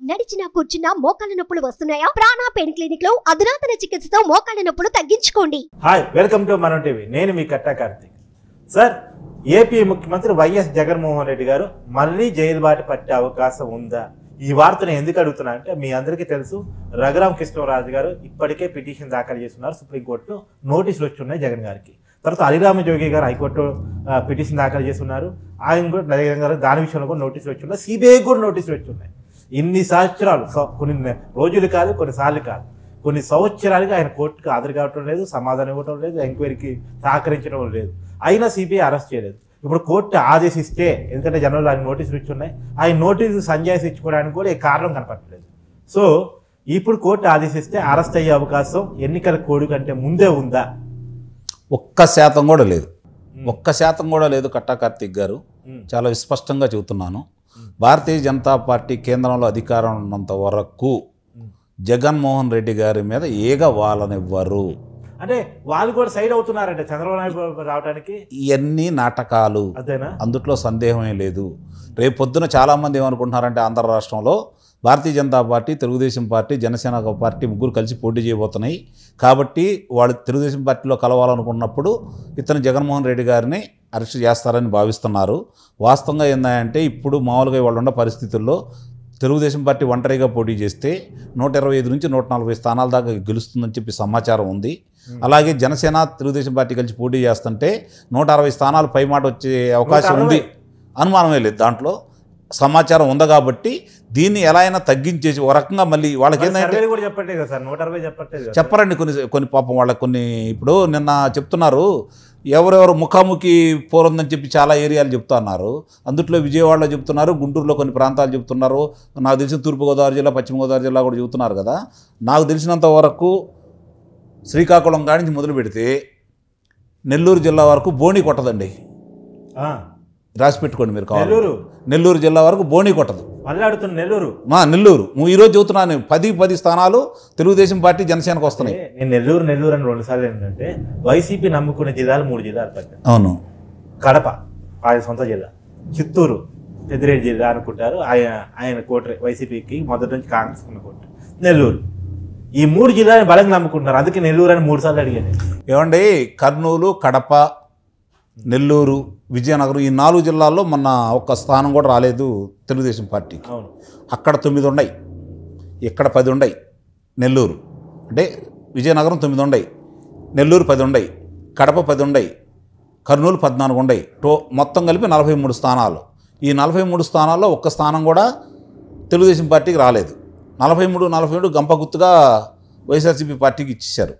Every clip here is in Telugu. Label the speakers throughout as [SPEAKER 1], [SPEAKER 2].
[SPEAKER 1] నడిచినా కూర్చున్నా మోకాళ్ళ నొప్పులు వస్తున్నాయా? ప్రాణ పెయిన్ క్లినిక్ లో అధునాతన చికిత్సతో మోకాళ్ళ నొప్పులు తగ్గించుకోండి.
[SPEAKER 2] Hi, welcome to Manam TV. నేను మీ కట్టా కార్తీక్. సార్, ఏపీ ముఖ్యమంత్రి వైఎస్ జగన్మోహన్ రెడ్డి గారు మళ్ళీ జైలు బాట పట్టే అవకాశం ఉందా? ఈ వార్తను ఎందుకు అడుగుతున్నా అంటే, మీ అందరికీ తెలుసు, రఘురామ కృష్ణరాజు గారు ఇప్పటికే పిటిషన్ దాఖలు చేస్తున్నారు. సుప్రీంకోర్టులో నోటీసులు వచ్చి ఉన్నాయి జగన్ గారికి. తర్వాత అలిరామ జోగి గారు హైకోర్టు పిటిషన్ దాఖలు చేస్తున్నారు. ఆయన కూడా జగన్ గారు దాని విషయంలో కూడా నోటీసులు వచ్చి ఉన్నాయి. సిబిఐ కూడా నోటీసులు వచ్చి ఉన్నాయి. ఇన్ని సంవత్సరాలు, కొన్ని రోజులు కాదు, కొన్నిసార్లు కాదు, కొన్ని సంవత్సరాలుగా ఆయన కోర్టుకు హాజరు కావటం లేదు, సమాధానం ఇవ్వటం లేదు, ఎంక్వైరీకి సహకరించడం లేదు. అయినా సిబిఐ అరెస్ట్ చేయలేదు. ఇప్పుడు కోర్టు ఆదేశిస్తే, ఎందుకంటే జనరల్ ఆయన నోటీసులు ఇచ్చి ఉన్నాయి, ఆయన నోటీసు సంజాయిషి ఇచ్చుకోవడానికి కూడా ఏ కారణం కనపడలేదు. సో ఇప్పుడు కోర్టు ఆదేశిస్తే అరెస్ట్ అయ్యే అవకాశం ఎన్నికల కోడ్ కంటే ముందే ఉందా?
[SPEAKER 3] 1% కూడా లేదు. 1% కూడా లేదు. కట్టా కార్తీక్ గారు, చాలా విస్పష్టంగా చెబుతున్నాను. భారతీయ జనతా పార్టీ కేంద్రంలో అధికారం ఉన్నంత వరకు జగన్మోహన్ రెడ్డి గారి మీద ఏగ వాళ్ళనివ్వరు.
[SPEAKER 2] అంటే వాళ్ళు కూడా సైడ్ అవుతున్నారంటే చంద్రబాబు నాయుడు రావడానికి.
[SPEAKER 3] ఇవన్నీ నాటకాలు,
[SPEAKER 2] అదేనా?
[SPEAKER 3] అందుట్లో సందేహమే లేదు. రేపు పొద్దున చాలామంది ఏమనుకుంటున్నారంటే, ఆంధ్ర రాష్ట్రంలో Bharatiya Janata party, Telugu Desam party, Janasena party ముగ్గురు కలిసి పోటీ చేయబోతున్నాయి. కాబట్టి వాళ్ళు తెలుగుదేశం పార్టీలో కలవాలనుకున్నప్పుడు ఇతను జగన్మోహన్ రెడ్డి గారిని అరెస్ట్ చేస్తారని భావిస్తున్నారు. వాస్తవంగా ఏంటంటే, ఇప్పుడు మామూలుగా వాళ్ళు ఉన్న పరిస్థితుల్లో తెలుగుదేశం పార్టీ ఒంటరిగా పోటీ చేస్తే 125 నుంచి 140 స్థానాల దాకా గెలుస్తుందని చెప్పి సమాచారం ఉంది. అలాగే జనసేన, తెలుగుదేశం పార్టీ కలిసి పోటీ చేస్తుంటే 160 స్థానాలు పైమాట వచ్చే అవకాశం ఉంది. అనుమానమే లేదు, దాంట్లో సమాచారం ఉంది. కాబట్టి దీన్ని ఎలా అయినా తగ్గించేసి ఒక రకంగా మళ్ళీ వాళ్ళకి ఏంటంటే చెప్పరండి. కొన్ని పాపం వాళ్ళకి కొన్ని, ఇప్పుడు నిన్న చెప్తున్నారు ఎవరెవరు ముఖాముఖి పోరుందని చెప్పి చాలా ఏరియాలు చెప్తా అన్నారు. అందుట్లో విజయవాడలో చెప్తున్నారు, గుంటూరులో కొన్ని ప్రాంతాలు చెప్తున్నారు, నాకు తెలిసిన తూర్పుగోదావరి జిల్లా, పశ్చిమ గోదావరి జిల్లా కూడా చెబుతున్నారు కదా. నాకు తెలిసినంత వరకు శ్రీకాకుళం కాడి నుంచి మొదలు పెడితే నెల్లూరు జిల్లా వరకు బోణి కొట్టదండి. రాసి పెట్టుకోండి మీరు కావాలి. నెల్లూరు జిల్లా వరకు బోణి కొట్టదు. నెల్లూరు ఈరోజు చెబుతున్నాను, 10 స్థానాలు తెలుగుదేశం పార్టీ, జనసేనకు వస్తున్నాయి.
[SPEAKER 2] నేను నెల్లూరు అని 2 సార్లు ఏంటంటే, వైసీపీ నమ్ముకునే జిల్లాలు 3 జిల్లాలు పట్టాయి.
[SPEAKER 3] అవును,
[SPEAKER 2] కడప ఆయన సొంత జిల్లా, చిత్తూరు పెద్దిరెడ్డి జిల్లా అనుకుంటారు, ఆయన కోట వైసీపీకి మొదటి నుంచి కాంగ్రెస్ ఉన్న కోట. నెల్లూరు, ఈ 3 జిల్లాని బలంగా నమ్ముకుంటున్నారు. అందుకే నెల్లూరు అని 3 సార్లు అడిగాను.
[SPEAKER 3] ఏమండి, కర్నూలు, కడప, నెల్లూరు, విజయనగరం, ఈ 4 జిల్లాల్లో మొన్న ఒక్క స్థానం కూడా రాలేదు తెలుగుదేశం పార్టీకి. అక్కడ 9 ఉన్నాయి, ఇక్కడ 10 ఉన్నాయి. నెల్లూరు అంటే విజయనగరం 9 ఉన్నాయి, నెల్లూరు 10 ఉన్నాయి, కడప 10 ఉన్నాయి, కర్నూలు 14 ఉన్నాయి. మొత్తం కలిపి 43 స్థానాలు. ఈ 43 స్థానాల్లో ఒక్క స్థానం కూడా తెలుగుదేశం పార్టీకి రాలేదు. 43 గంప గుర్తుగా వైఎస్ఆర్సీపీ పార్టీకి ఇచ్చేశారు.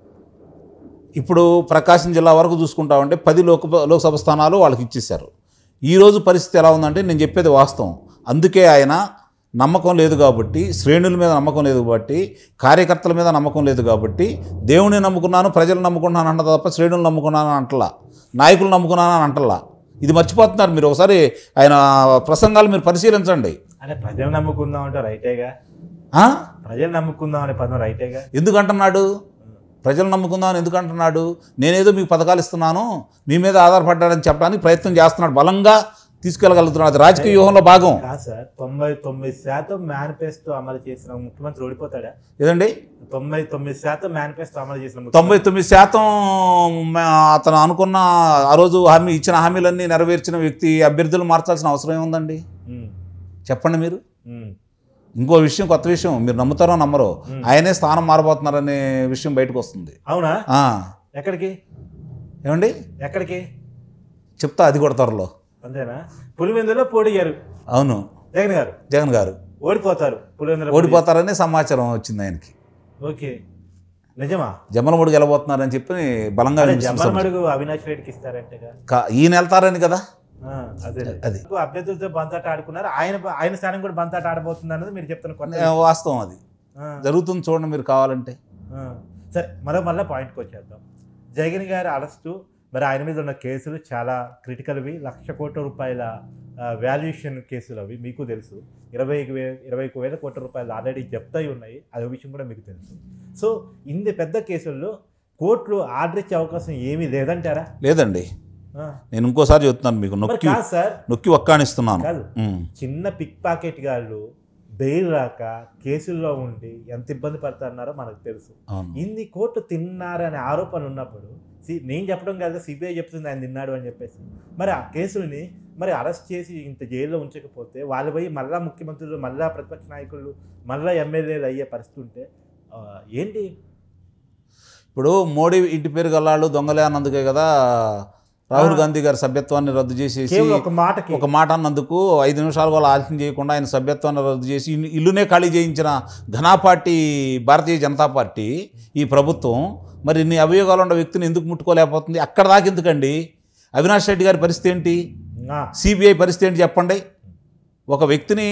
[SPEAKER 3] ఇప్పుడు ప్రకాశం జిల్లా వరకు చూసుకుంటామంటే 10 లోక్సభ స్థానాలు వాళ్ళకి ఇచ్చేశారు. ఈరోజు పరిస్థితి ఎలా ఉందంటే, నేను చెప్పేది వాస్తవం. అందుకే ఆయన నమ్మకం లేదు కాబట్టి, శ్రేణుల మీద నమ్మకం లేదు కాబట్టి, కార్యకర్తల మీద నమ్మకం లేదు కాబట్టి, దేవుని నమ్ముకున్నాను, ప్రజలు నమ్ముకున్నాను అంట తప్ప శ్రేణులు నమ్ముకున్నాను అంటలా, నాయకులు నమ్ముకున్నాను అని అంటలా. ఇది మర్చిపోతున్నారు మీరు. ఒకసారి ఆయన ప్రసంగాలు మీరు పరిశీలించండి.
[SPEAKER 2] అంటే ప్రజలు నమ్ముకుందాం అంటే రైటేగా, ప్రజలు నమ్ముకుందాం అనే పదం రైటేగా.
[SPEAKER 3] ఎందుకంటున్నాడు ప్రజలు నమ్ముకుందామని? ఎందుకంటున్నాడు? నేనేదో మీకు పథకాలు ఇస్తున్నాను, మీ మీద ఆధారపడ్డాడని చెప్పడానికి ప్రయత్నం చేస్తున్నాడు. బలంగా తీసుకెళ్ళగలుగుతున్నాడు. అది రాజకీయ వ్యూహంలో భాగం
[SPEAKER 2] కాదు సార్. 99% మేనిఫెస్టో అమలు చేసిన ముఖ్యమంత్రి ఓడిపోతాడా?
[SPEAKER 3] ఏదండి,
[SPEAKER 2] 99% మేనిఫెస్టో అమలు చేసిన
[SPEAKER 3] 99% అతను అనుకున్న ఆ రోజు ఇచ్చిన హామీలన్నీ నెరవేర్చిన వ్యక్తి అభ్యర్థులు మార్చాల్సిన అవసరం ఏముందండి? చెప్పండి మీరు. ఇంకో విషయం, కొత్త విషయం, మీరు నమ్ముతారో నమ్మరో, ఆయనే స్థానం మారబోతున్నారనే విషయం బయటకు వస్తుంది.
[SPEAKER 2] అవునా? ఎక్కడికి?
[SPEAKER 3] ఏమండి,
[SPEAKER 2] ఎక్కడికి
[SPEAKER 3] చెప్తా, అది కూడా త్వరలో.
[SPEAKER 2] అంతేనా? పులివెందులో పోటీ గారు.
[SPEAKER 3] అవును, జగన్ గారు
[SPEAKER 2] ఓడిపోతారు. పులివెందులో
[SPEAKER 3] ఓడిపోతారనే సమాచారం వచ్చింది ఆయనకి.
[SPEAKER 2] ఓకే, నిజమా?
[SPEAKER 3] జమ్మలమడుగు గెలబోతున్నారని చెప్పి బలంగా
[SPEAKER 2] అవినాష్ రెడ్డికి ఇస్తారంటే
[SPEAKER 3] ఈయన వెళ్తారని కదా.
[SPEAKER 2] అది అభ్యర్థులతో బంతాట ఆడుకున్నారు. ఆయన స్థానం కూడా బంతాట ఆడబోతుంది అన్నది మీరు చెప్తున్న
[SPEAKER 3] వాస్తవం. అది జరుగుతుంది, చూడండి మీరు కావాలంటే.
[SPEAKER 2] సరే, మళ్ళీ పాయింట్కి వచ్చేద్దాం. జగన్ గారి అరెస్టు, మరి ఆయన మీద ఉన్న కేసులు చాలా క్రిటికల్వి. 1,00,000 కోట్ల రూపాయల వాల్యుయేషన్ కేసులు అవి, మీకు తెలుసు. 21,000 కోట్ల రూపాయలు ఆల్రెడీ జప్తై ఉన్నాయి. అదే విషయం కూడా మీకు తెలుసు. సో ఇన్ని పెద్ద కేసుల్లో కోర్టులు ఆర్డర్ ఇచ్చే అవకాశం ఏమీ లేదంటారా?
[SPEAKER 3] లేదండి. నేను ఇంకోసారి చెప్తున్నాను మీకు, నొక్కి ఒక్కానిస్తున్నాను.
[SPEAKER 2] చిన్న పిక్ పాకెట్ గాళ్ళు బెయిల్ రాక కేసుల్లో ఉండి ఎంత ఇబ్బంది పడుతున్నారో మనకు తెలుసు. ఇన్ని కోట్లు తిన్నారనే ఆరోపణలు ఉన్నప్పుడు నేను చెప్పడం కాదు, సిబిఐ చెప్తుంది ఆయన తిన్నాడు అని చెప్పేసి. మరి ఆ కేసుల్ని మరి అరెస్ట్ చేసి ఇంత జైల్లో ఉంచకపోతే వాళ్ళు పోయి మళ్ళా ముఖ్యమంత్రులు, మళ్ళా ప్రతిపక్ష నాయకులు, మళ్ళా ఎమ్మెల్యేలు అయ్యే పరిస్థితి ఉంటే ఏంటి?
[SPEAKER 3] ఇప్పుడు మోడీ ఇంటి పేరు గల్లాళ్ళు దొంగలే అన్నందుకే కదా రాహుల్ గాంధీ గారి సభ్యత్వాన్ని రద్దు చేసేసి ఒక మాట అన్నందుకు 5 నిమిషాలు కూడా ఆలస్యం చేయకుండా ఆయన సభ్యత్వాన్ని రద్దు చేసి ఇల్లునే ఖాళీ చేయించిన ఘనా పార్టీ భారతీయ జనతా పార్టీ ఈ ప్రభుత్వం మరి ఇన్ని అభియోగాలు ఉన్న వ్యక్తిని ఎందుకు ముట్టుకోలేకపోతుంది? అక్కడ దాకా ఎందుకండి? అవినాష్ రెడ్డి గారి పరిస్థితి ఏంటి? సిబిఐ పరిస్థితి ఏంటి చెప్పండి? ఒక వ్యక్తిని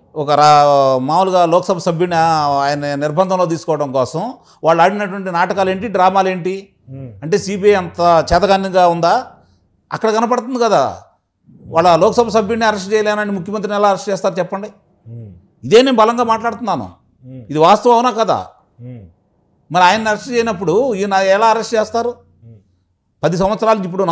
[SPEAKER 3] మామూలుగా లోక్సభ సభ్యుని ఆయన నిర్బంధంలో తీసుకోవడం కోసం వాళ్ళు ఆడినటువంటి నాటకాలు ఏంటి, డ్రామాలు ఏంటి? అంటే సిబిఐ అంత చేతగానిగా ఉందా? అక్కడ కనపడుతుంది కదా. వాళ్ళ లోక్సభ సభ్యుడిని అరెస్ట్ చేయలేనని ముఖ్యమంత్రిని ఎలా అరెస్ట్ చేస్తారు చెప్పండి? ఇదే నేను బలంగా మాట్లాడుతున్నాను. ఇది వాస్తవం అవునా కదా? మరి ఆయన్ని అరెస్ట్ చేయనప్పుడు ఈయన ఎలా అరెస్ట్ చేస్తారు? 10 సంవత్సరాలు, ఇప్పుడు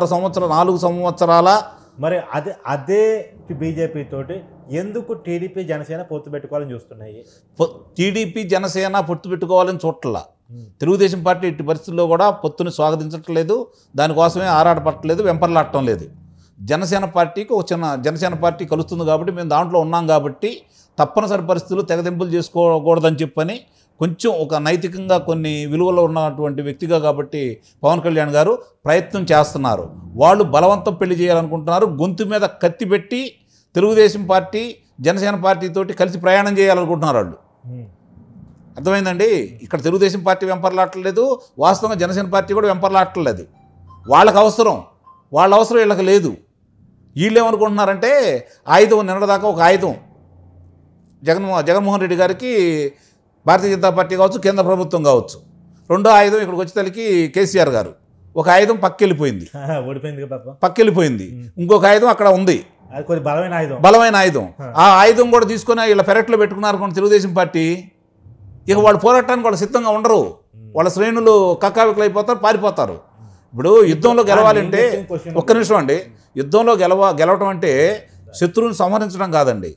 [SPEAKER 3] 4 సంవత్సరాల
[SPEAKER 2] మరి అదే బీజేపీ తోటి ఎందుకు టీడీపీ జనసేన పొత్తు పెట్టుకోవాలని చూస్తున్నాయి?
[SPEAKER 3] టీడీపీ జనసేన పొత్తు పెట్టుకోవాలని చూడట్లా. తెలుగుదేశం పార్టీ ఇట్టి పరిస్థితుల్లో కూడా పొత్తుని స్వాగతించట్లేదు, దానికోసమే ఆరాటపట్టలేదు, వెంపర్లాడటం లేదు. జనసేన పార్టీకి జనసేన పార్టీ కలుస్తుంది కాబట్టి మేము దాంట్లో ఉన్నాం కాబట్టి తప్పనిసరి పరిస్థితులు తెగదెంపులు చేసుకోకూడదని చెప్పని కొంచెం ఒక నైతికంగా కొన్ని విలువలు ఉన్నటువంటి వ్యక్తిగా కాబట్టి పవన్ కళ్యాణ్ గారు ప్రయత్నం చేస్తున్నారు. వాళ్ళు బలవంతం పెళ్లి చేయాలనుకుంటున్నారు. గొంతు మీద కత్తి పెట్టి తెలుగుదేశం పార్టీ జనసేన పార్టీతోటి కలిసి ప్రయాణం చేయాలనుకుంటున్నారు వాళ్ళు. అర్థమైందండి? ఇక్కడ తెలుగుదేశం పార్టీ వెంపర్లాటలేదు, వాస్తవంగా జనసేన పార్టీ కూడా వెంపర్లాటలేదు. వాళ్ళకి అవసరం, వాళ్ళ అవసరం వీళ్ళకి లేదు. వీళ్ళు ఏమనుకుంటున్నారంటే ఆయుధం నిన్నదాకా ఒక ఆయుధం జగన్మోహన్ రెడ్డి గారికి భారతీయ జనతా పార్టీ కావచ్చు, కేంద్ర ప్రభుత్వం కావచ్చు. రెండో ఆయుధం ఇక్కడికి వచ్చేసరికి కేసీఆర్ గారు. ఒక ఆయుధం పక్కెళ్ళిపోయింది, పక్కెళ్ళిపోయింది. ఇంకొక ఆయుధం అక్కడ ఉంది, బలమైన ఆయుధం. ఆ ఆయుధం కూడా తీసుకొని వీళ్ళ పెరట్లో పెట్టుకున్నారు తెలుగుదేశం పార్టీ. ఇక వాళ్ళు పోరాటానికి వాళ్ళు సిద్ధంగా ఉండరు. వాళ్ళ శ్రేణులు కక్కావికలు అయిపోతారు, పారిపోతారు. ఇప్పుడు యుద్ధంలో గెలవాలంటే ఒక్క నిమిషం అండి, యుద్ధంలో గెలవటం అంటే శత్రువుని సంహరించడం కాదండి.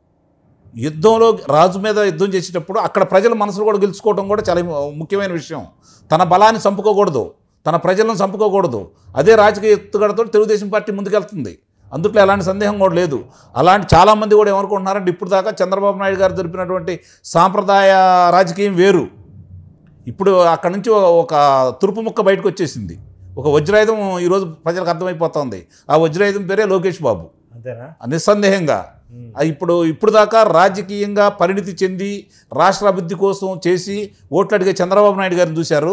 [SPEAKER 3] యుద్ధంలో రాజు మీద యుద్ధం చేసేటప్పుడు అక్కడ ప్రజల మనసులు కూడా గెలుచుకోవడం కూడా చాలా ముఖ్యమైన విషయం. తన బలాన్ని చంపుకోకూడదు, తన ప్రజలను చంపుకోకూడదు. అదే రాజకీయ ఎత్తుగడతో తెలుగుదేశం పార్టీ ముందుకెళ్తుంది. అందుట్లో ఎలాంటి సందేహం కూడా లేదు. అలాంటి చాలామంది కూడా ఏమనుకుంటున్నారంటే ఇప్పుడు దాకా చంద్రబాబు నాయుడు గారు జరిపినటువంటి సాంప్రదాయ రాజకీయం వేరు. ఇప్పుడు అక్కడి నుంచి ఒక తురుపు ముక్క బయటకు వచ్చేసింది. ఒక వజ్రాయుధం ఈరోజు ప్రజలకు అర్థమైపోతుంది. ఆ వజ్రాయుధం పేరే లోకేష్ బాబు. నిస్సందేహంగా ఇప్పుడు దాకా రాజకీయంగా పరిణితి చెంది రాష్ట్ర అభివృద్ధి కోసం చేసి ఓట్లు అడిగే చంద్రబాబు నాయుడు గారిని చూశారు.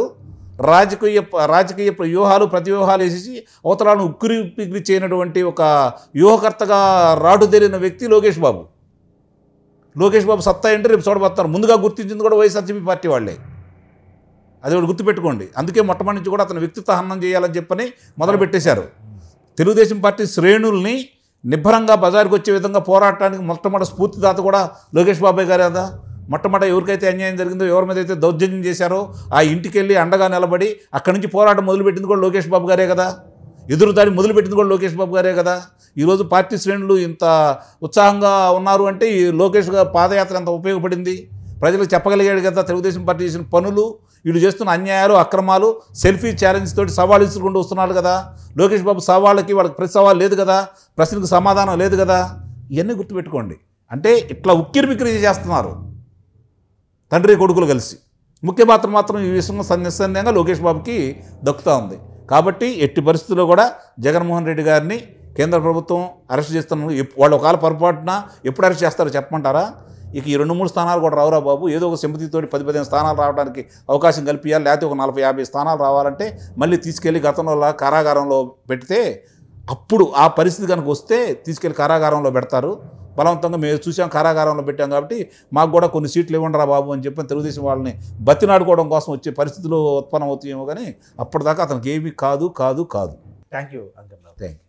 [SPEAKER 3] రాజకీయ వ్యూహాలు ప్రతివ్యూహాలు వేసేసి అవతలను ఉక్కిరి చేయనటువంటి ఒక వ్యూహకర్తగా రాడుదేరిన వ్యక్తి లోకేష్ బాబు. లోకేష్ బాబు సత్తా ఏంటి రేపు చూడబోతున్నారు. ముందుగా గుర్తించింది కూడా వైఎస్ఆర్సీపీ పార్టీ వాళ్ళే. అది కూడా గుర్తుపెట్టుకోండి. అందుకే మొట్టమొదటి నుంచి కూడా అతను వ్యక్తిత్వ హననం చేయాలని చెప్పని మొదలుపెట్టేశారు. తెలుగుదేశం పార్టీ శ్రేణుల్ని నిబ్బరంగా బజారుకు వచ్చే విధంగా పోరాటానికి మొట్టమొదటి స్ఫూర్తిదాత కూడా లోకేష్ బాబాయ్ గారే కదా. మొట్టమొదటి ఎవరికైతే అన్యాయం జరిగిందో, ఎవరి మీద అయితే దౌర్జన్యం చేశారో ఆ ఇంటికి వెళ్ళి అండగా నిలబడి అక్కడి నుంచి పోరాటం మొదలుపెట్టింది కూడా లోకేష్ బాబు గారే కదా. ఎదురుదాడి మొదలుపెట్టింది కూడా లోకేష్ బాబు గారే కదా. ఈరోజు పార్టీ శ్రేణులు ఇంత ఉత్సాహంగా ఉన్నారు అంటే ఈ లోకేష్ గారు పాదయాత్ర ఎంత ఉపయోగపడింది. ప్రజలకు చెప్పగలిగాడు కదా తెలుగుదేశం పార్టీ చేసిన పనులు, వీళ్ళు చేస్తున్న అన్యాయాలు, అక్రమాలు, సెల్ఫీ ఛాలెంజ్ తోటి సవాళ్ళు ఇసుకుంటూ వస్తున్నాడు కదా. లోకేష్ బాబు సవాళ్ళకి వాళ్ళకి ప్రతి సవాల్ లేదు కదా, ప్రశ్నకు సమాధానం లేదు కదా. ఇవన్నీ గుర్తుపెట్టుకోండి. అంటే ఇట్లా ఉక్కిరిబిక్కిరి చేస్తున్నారు తండ్రి కొడుకులు కలిసి. ముఖ్య పాత్ర మాత్రం ఈ విషయంలో నిస్సందేహంగా లోకేష్ బాబుకి దక్కుతూ ఉంది. కాబట్టి ఎట్టి పరిస్థితుల్లో కూడా జగన్మోహన్ రెడ్డి గారిని కేంద్ర ప్రభుత్వం అరెస్ట్ చేస్తున్నారు. వాళ్ళు ఒకవేళ పొరపాటున ఎప్పుడు అరెస్ట్ చేస్తారో చెప్పమంటారా? ఇక ఈ 2-3 స్థానాలు కూడా రావురా బాబు. ఏదో ఒక సింపతితోటి 10-15 స్థానాలు రావడానికి అవకాశం కల్పించాలి. లేకపోతే ఒక 40-50 స్థానాలు రావాలంటే మళ్ళీ తీసుకెళ్ళి గతంలో కారాగారంలో పెడితే అప్పుడు ఆ పరిస్థితి కనుక వస్తే తీసుకెళ్ళి కారాగారంలో పెడతారు. బలవంతంగా మేము చూసాం, కారాగారంలో పెట్టాం కాబట్టి మాకు కూడా కొన్ని సీట్లు ఇవ్వండిరా బాబు అని చెప్పి తెలుగుదేశం వాళ్ళని బతినాడుకోవడం కోసం వచ్చే పరిస్థితులు ఉత్పన్నం అవుతాయేమో. కానీ అప్పటిదాకా అతనికి ఏమీ కాదు.
[SPEAKER 2] Thank you.